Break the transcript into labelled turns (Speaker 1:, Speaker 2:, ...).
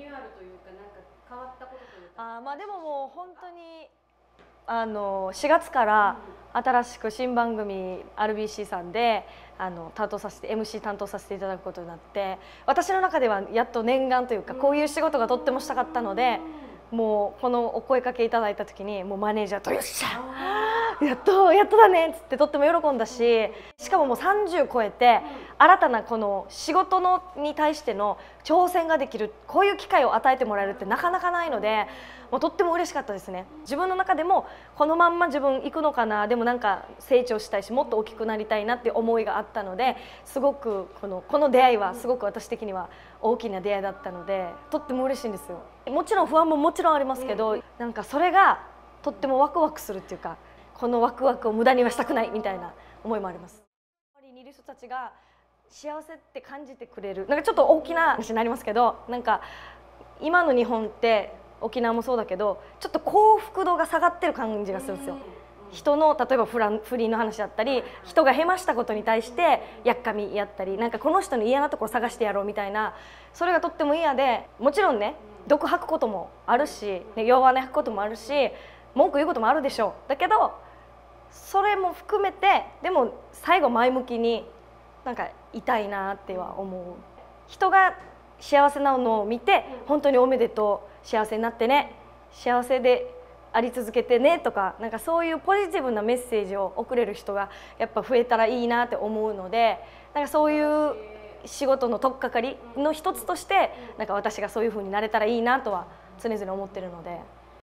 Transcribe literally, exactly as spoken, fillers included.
Speaker 1: ニューアルというか、なんか変わったことというか。
Speaker 2: あまあでももう本当にあのしがつから新しく新番組 アールビーシー さんであの担当させて エムシー 担当させていただくことになって、私の中ではやっと念願というか、こういう仕事がとってもしたかったので、もうこのお声かけいただいた時にもうマネージャーと「よっしゃやっとやっとだね」っつってとっても喜んだし、しかももうさんじゅう超えて新たなこの仕事のに対しての挑戦ができる、こういう機会を与えてもらえるってなかなかないので、もうとっても嬉しかったですね。自分の中でもこのまんま自分行くのかな、でもなんか成長したいしもっと大きくなりたいなっていう思いがあったので、すごくこのこの出会いはすごく私的には大きな出会いだったので、とっても嬉しいんですよ。もちろん不安ももちろんありますけど、なんかそれがとってもワクワクするっていうか、このワクワクを無駄にはしたくないみたいな思いもあります。周りにいる人たちが幸せって感じてくれる、なんかちょっと大きな話になりますけど、なんか今の日本って沖縄もそうだけど、ちょっと幸福度が下がってる感じがするんですよ。人の例えば不倫不倫の話だったり、人がへましたことに対してやっかみやったり、なんかこの人の嫌なところ探してやろうみたいな、それがとっても嫌で、もちろんね毒吐くこともあるし、ね、弱音吐くこともあるし、文句言うこともあるでしょう。だけどそれも含めて、でも最後前向きになんかいたいなっては思う。人が幸せなのを見て本当におめでとう、幸せになってね、幸せであり続けてねとか、なんかそういうポジティブなメッセージを送れる人がやっぱ増えたらいいなって思うので、なんかそういう仕事の取っかかりの一つとして、なんか私がそういう風になれたらいいなとは常々思ってるので。